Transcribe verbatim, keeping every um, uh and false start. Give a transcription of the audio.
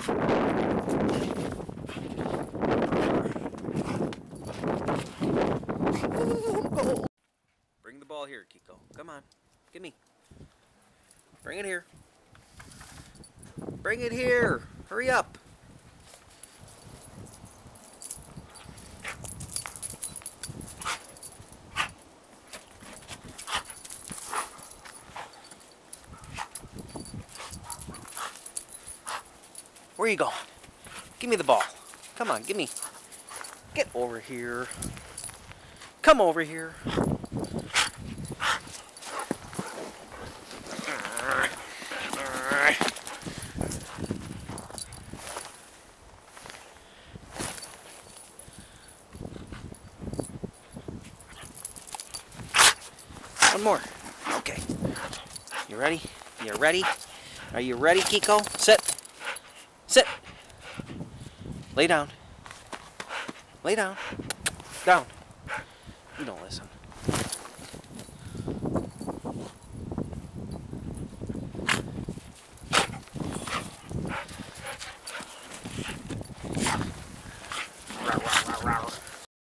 Bring the ball here, Keko. Come on. Give me. Bring it here. Bring it here. Hurry up. Where you going? Give me the ball. Come on, give me. Get over here. Come over here. One more. Okay. You ready? You ready? Are you ready, Keko? Sit. Sit. Lay down. Lay down. Down. You don't listen.